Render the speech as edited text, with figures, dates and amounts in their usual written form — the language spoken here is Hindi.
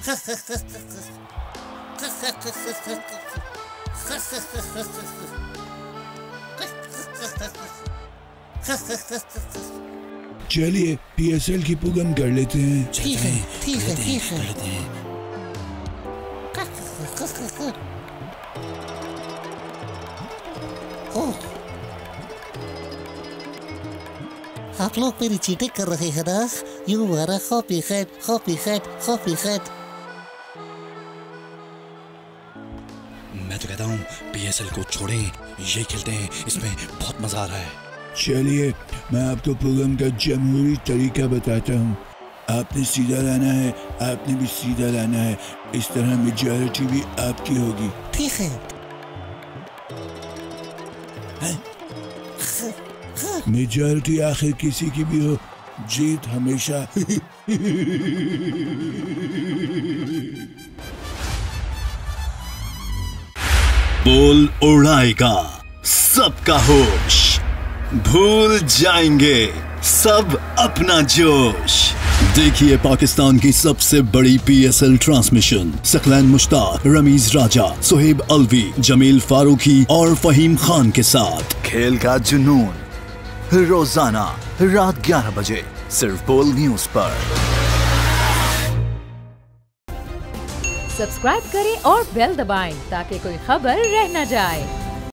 चलिए PSL की पुगम कर लेते हैं। ठीक है ठीक है ठीक है। आप लोग मेरी चीटिंग कर रहे हैं ना? यू हमारा कॉपी खैट कॉपी खैट कॉपी खैट। मैं तो कहता हूँ PSL को छोड़ें, ये खेलते हैं, इसमें बहुत मजा आ रहा है। चलिए मैं आपको पुगम का जमहूरी तरीका बताता हूँ। आपने सीधा लाना है, आपने भी सीधा लाना है, इस तरह मेजॉरिटी भी आपकी होगी। ठीक है। मेजॉरिटी आखिर किसी की भी हो, जीत हमेशा बोल उड़ाएगा सबका होश, भूल जाएंगे सब अपना जोश। देखिए पाकिस्तान की सबसे बड़ी PSL ट्रांसमिशन सकलैन मुश्ताक, रमीज राजा, सुहेब अलवी, जमील फारूकी और फहीम खान के साथ खेल का जुनून रोजाना रात 11 बजे सिर्फ बोल न्यूज पर। सब्सक्राइब करें और बेल दबाएं ताकि कोई खबर रह न जाए।